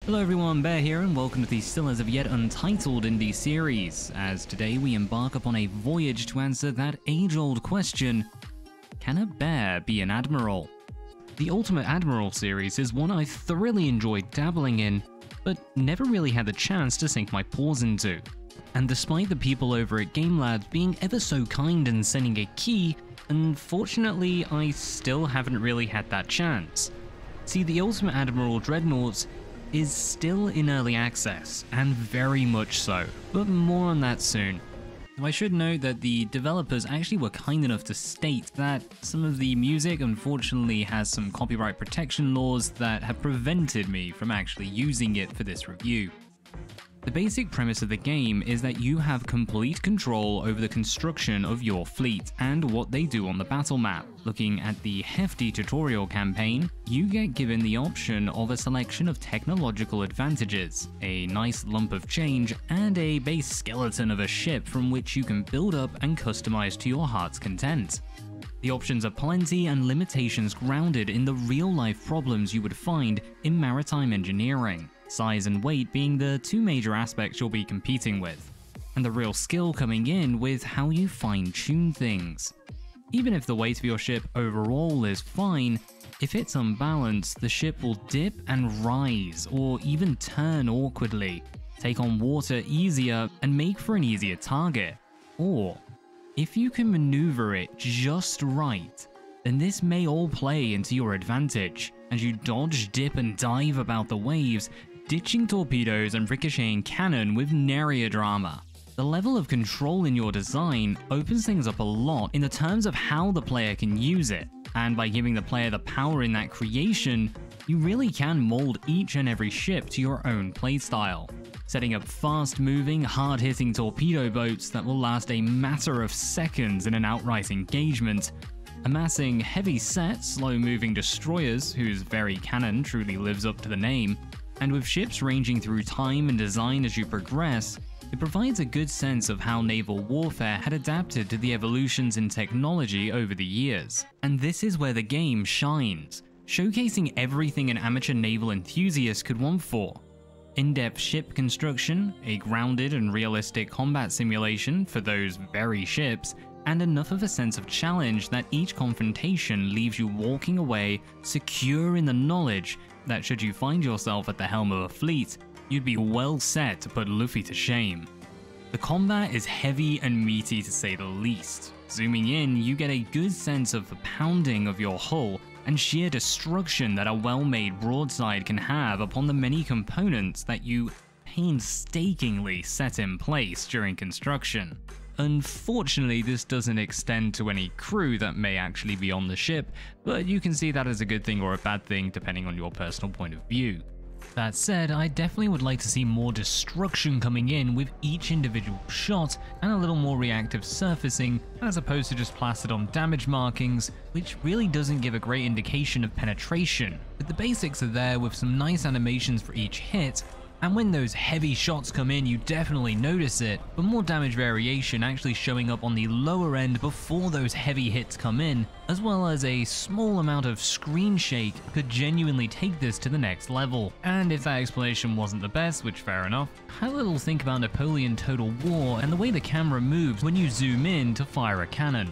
Hello everyone, Bear here, and welcome to the still as of yet untitled indie series, as today we embark upon a voyage to answer that age-old question: can a bear be an admiral? The Ultimate Admiral series is one I've thoroughly enjoyed dabbling in, but never really had the chance to sink my paws into. And despite the people over at GameLabs being ever so kind and sending a key, unfortunately I still haven't really had that chance. See, the Ultimate Admiral Dreadnoughts is still in early access, and very much so, but more on that soon. I should note that the developers actually were kind enough to state that some of the music unfortunately has some copyright protection laws that have prevented me from actually using it for this review. The basic premise of the game is that you have complete control over the construction of your fleet and what they do on the battle map. Looking at the hefty tutorial campaign, you get given the option of a selection of technological advantages, a nice lump of change, and a base skeleton of a ship from which you can build up and customize to your heart's content. The options are plenty and limitations grounded in the real-life problems you would find in maritime engineering, size and weight being the two major aspects you'll be competing with, and the real skill coming in with how you fine-tune things. Even if the weight of your ship overall is fine, if it's unbalanced, the ship will dip and rise, or even turn awkwardly, take on water easier, and make for an easier target. Or, if you can maneuver it just right, then this may all play into your advantage, as you dodge, dip, and dive about the waves, ditching torpedoes and ricocheting cannon with nary drama. The level of control in your design opens things up a lot in the terms of how the player can use it, and by giving the player the power in that creation, you really can mold each and every ship to your own playstyle, setting up fast-moving, hard-hitting torpedo boats that will last a matter of seconds in an outright engagement, amassing heavy-set, slow-moving destroyers whose very cannon truly lives up to the name, and with ships ranging through time and design as you progress, it provides a good sense of how naval warfare had adapted to the evolutions in technology over the years. And this is where the game shines, showcasing everything an amateur naval enthusiast could want for. In-depth ship construction, a grounded and realistic combat simulation for those very ships, and enough of a sense of challenge that each confrontation leaves you walking away secure in the knowledge that should you find yourself at the helm of a fleet, you'd be well set to put Luffy to shame. The combat is heavy and meaty to say the least. Zooming in, you get a good sense of the pounding of your hull and sheer destruction that a well-made broadside can have upon the many components that you painstakingly set in place during construction. Unfortunately, this doesn't extend to any crew that may actually be on the ship, but you can see that as a good thing or a bad thing depending on your personal point of view. That said, I definitely would like to see more destruction coming in with each individual shot and a little more reactive surfacing as opposed to just plastered on damage markings, which really doesn't give a great indication of penetration. But the basics are there with some nice animations for each hit, and when those heavy shots come in, you definitely notice it, but more damage variation actually showing up on the lower end before those heavy hits come in, as well as a small amount of screen shake could genuinely take this to the next level. And if that explanation wasn't the best, which fair enough, have a little think about Napoleon Total War and the way the camera moves when you zoom in to fire a cannon.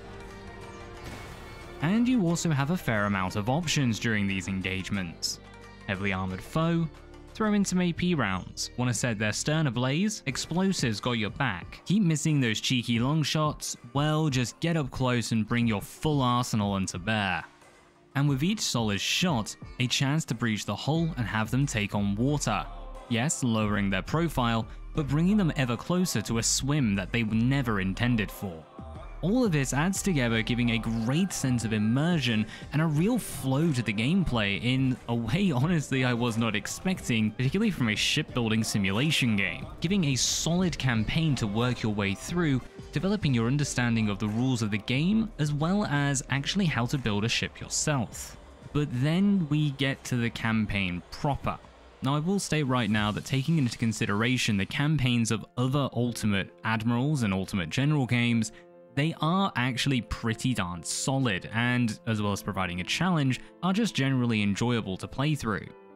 And you also have a fair amount of options during these engagements. Heavily armored foe, throw in some AP rounds. Want to set their stern ablaze? Explosives got your back. Keep missing those cheeky long shots? Well, just get up close and bring your full arsenal into bear. And with each solid shot, a chance to breach the hull and have them take on water. Yes, lowering their profile, but bringing them ever closer to a swim that they were never intended for. All of this adds together, giving a great sense of immersion and a real flow to the gameplay in a way honestly I was not expecting, particularly from a shipbuilding simulation game, giving a solid campaign to work your way through, developing your understanding of the rules of the game, as well as actually how to build a ship yourself. But then we get to the campaign proper. Now I will state right now that taking into consideration the campaigns of other Ultimate Admirals and Ultimate General games, they are actually pretty darn solid and, as well as providing a challenge, are just generally enjoyable to play through.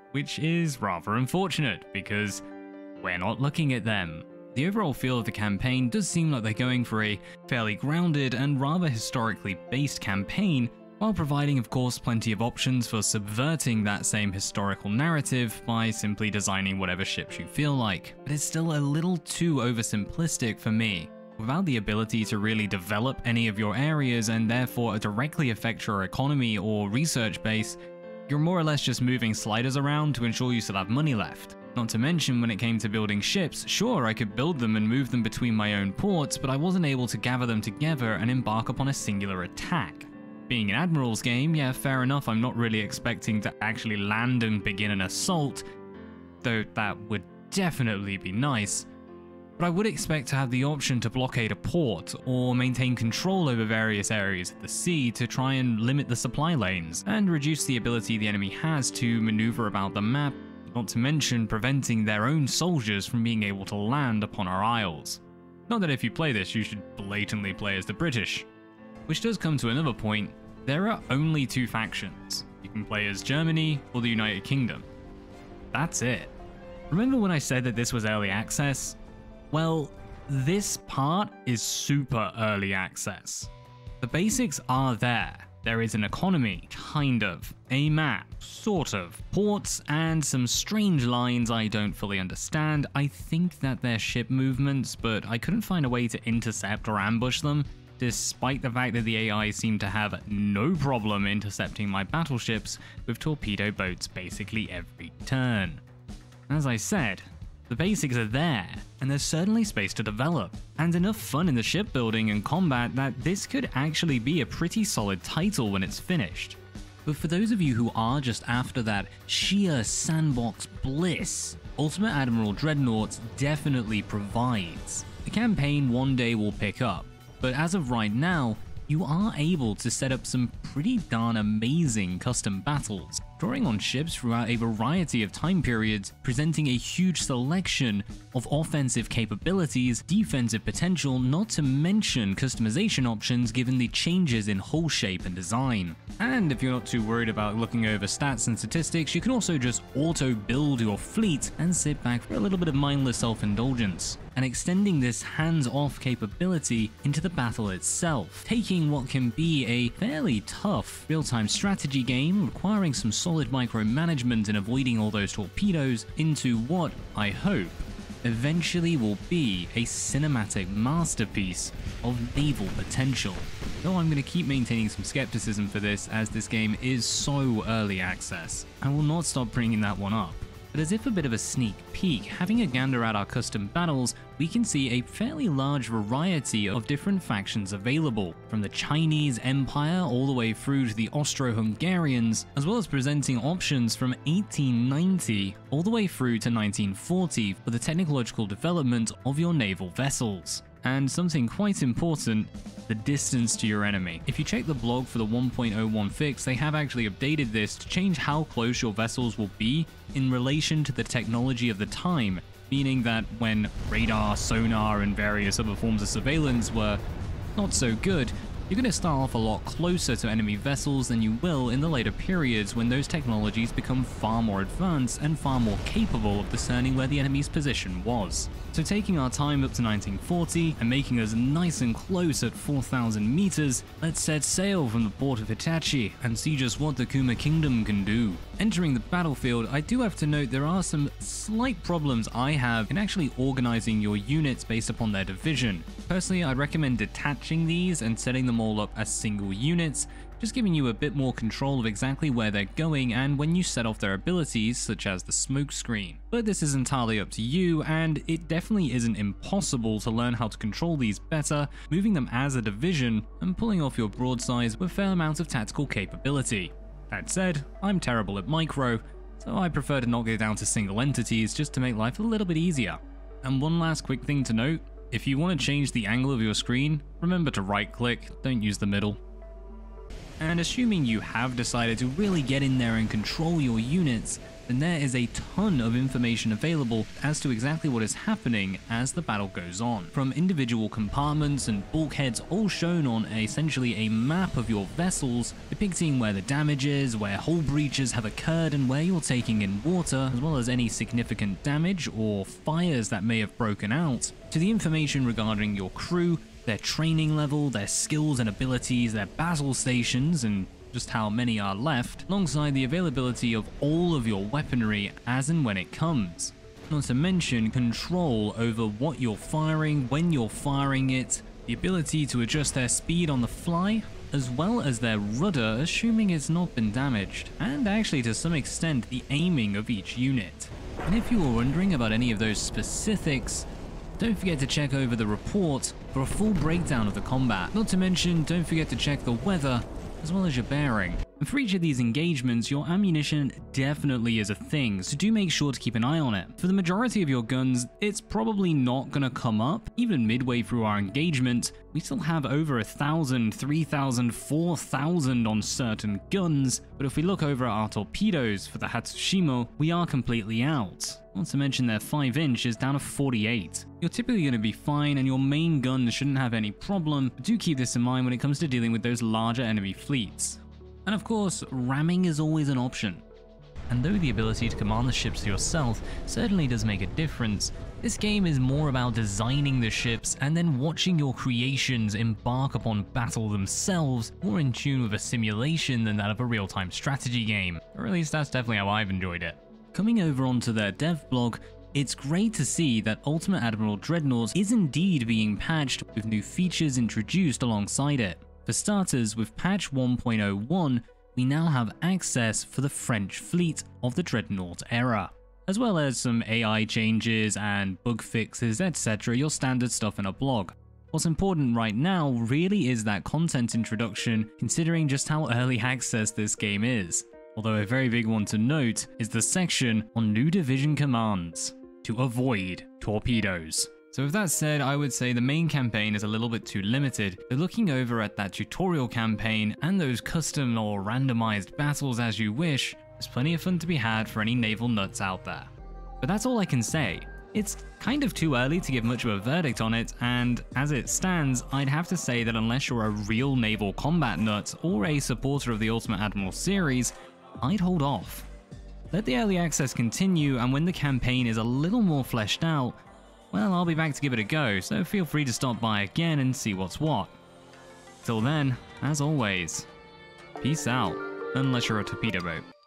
which is rather unfortunate because we're not looking at them. The overall feel of the campaign does seem like they're going for a fairly grounded and rather historically based campaign, while providing of course plenty of options for subverting that same historical narrative by simply designing whatever ships you feel like. But it's still a little too oversimplistic for me. Without the ability to really develop any of your areas and therefore directly affect your economy or research base, you're more or less just moving sliders around to ensure you still have money left. Not to mention, when it came to building ships, sure, I could build them and move them between my own ports, but I wasn't able to gather them together and embark upon a singular attack. Being an Admiral's game, yeah, fair enough, I'm not really expecting to actually land and begin an assault, though that would definitely be nice. But I would expect to have the option to blockade a port, or maintain control over various areas of the sea to try and limit the supply lanes, and reduce the ability the enemy has to maneuver about the map, not to mention preventing their own soldiers from being able to land upon our isles. Not that if you play this, you should blatantly play as the British. Which does come to another point, there are only two factions. You can play as Germany or the United Kingdom. That's it. Remember when I said that this was early access? Well, this part is super early access. The basics are there. There is an economy, kind of, a map, sort of, ports, and some strange lines I don't fully understand. I think that they're ship movements, but I couldn't find a way to intercept or ambush them, despite the fact that the AI seemed to have no problem intercepting my battleships with torpedo boats basically every turn. As I said, the basics are there, and there's certainly space to develop, and enough fun in the shipbuilding and combat that this could actually be a pretty solid title when it's finished. But for those of you who are just after that sheer sandbox bliss, Ultimate Admiral Dreadnoughts definitely provides. The campaign one day will pick up, but as of right now, you are able to set up some pretty darn amazing custom battles, drawing on ships throughout a variety of time periods, presenting a huge selection of offensive capabilities, defensive potential, not to mention customization options given the changes in hull shape and design. And if you're not too worried about looking over stats and statistics, you can also just auto-build your fleet and sit back for a little bit of mindless self-indulgence, and extending this hands-off capability into the battle itself, taking what can be a fairly tough real-time strategy game requiring some solid micromanagement and avoiding all those torpedoes into what, I hope, eventually will be a cinematic masterpiece of naval potential. Though I'm going to keep maintaining some skepticism for this as this game is so early access. I will not stop bringing that one up. But as if a bit of a sneak peek, having a gander at our custom battles, we can see a fairly large variety of different factions available, from the Chinese Empire all the way through to the Austro-Hungarians, as well as presenting options from 1890 all the way through to 1940 for the technological development of your naval vessels. And something quite important, the distance to your enemy. If you check the blog for the 1.01 fix, they have actually updated this to change how close your vessels will be in relation to the technology of the time, meaning that when radar, sonar, and various other forms of surveillance were not so good, you're going to start off a lot closer to enemy vessels than you will in the later periods when those technologies become far more advanced and far more capable of discerning where the enemy's position was. So taking our time up to 1940 and making us nice and close at 4,000 meters, let's set sail from the port of Hitachi and see just what the Kuma Kingdom can do. Entering the battlefield, I do have to note there are some slight problems I have in actually organizing your units based upon their division. Personally, I'd recommend detaching these and setting them all up as single units, just giving you a bit more control of exactly where they're going and when you set off their abilities, such as the smoke screen. But this is entirely up to you, and it definitely isn't impossible to learn how to control these better, moving them as a division and pulling off your broadsides with a fair amount of tactical capability. That said, I'm terrible at micro, so I prefer to not go down to single entities just to make life a little bit easier. And one last quick thing to note, if you want to change the angle of your screen, remember to right click, don't use the middle. And assuming you have decided to really get in there and control your units, then there is a ton of information available as to exactly what is happening as the battle goes on. From individual compartments and bulkheads all shown on essentially a map of your vessels, depicting where the damage is, where hull breaches have occurred, and where you're taking in water, as well as any significant damage or fires that may have broken out, to the information regarding your crew, their training level, their skills and abilities, their battle stations, and just how many are left, alongside the availability of all of your weaponry as and when it comes. Not to mention control over what you're firing, when you're firing it, the ability to adjust their speed on the fly, as well as their rudder, assuming it's not been damaged, and actually to some extent the aiming of each unit. And if you were wondering about any of those specifics, don't forget to check over the report for a full breakdown of the combat. Not to mention, don't forget to check the weather, as well as your bearing. And for each of these engagements, your ammunition definitely is a thing, so do make sure to keep an eye on it. For the majority of your guns, it's probably not gonna come up. Even midway through our engagement, we still have over 1,000, 3,000, 4,000 on certain guns, but if we look over at our torpedoes for the Hatsushimo, we are completely out. Not to mention their 5-inch is down to 48. You're typically going to be fine and your main gun shouldn't have any problem, but do keep this in mind when it comes to dealing with those larger enemy fleets. And of course, ramming is always an option. And though the ability to command the ships yourself certainly does make a difference, this game is more about designing the ships and then watching your creations embark upon battle themselves, more in tune with a simulation than that of a real-time strategy game. Or at least that's definitely how I've enjoyed it. Coming over onto their dev blog, it's great to see that Ultimate Admiral Dreadnought is indeed being patched with new features introduced alongside it. For starters, with patch 1.01, we now have access for the French fleet of the Dreadnought era, as well as some AI changes and bug fixes, etc., your standard stuff in a blog. What's important right now really is that content introduction, considering just how early access this game is. Although a very big one to note is the section on new division commands to avoid torpedoes. So with that said, I would say the main campaign is a little bit too limited, but looking over at that tutorial campaign and those custom or randomized battles as you wish, there's plenty of fun to be had for any naval nuts out there. But that's all I can say. It's kind of too early to give much of a verdict on it, and as it stands, I'd have to say that unless you're a real naval combat nut or a supporter of the Ultimate Admiral series, I'd hold off. Let the early access continue, and when the campaign is a little more fleshed out, well, I'll be back to give it a go, so feel free to stop by again and see what's what. Till then, as always, peace out, unless you're a torpedo boat.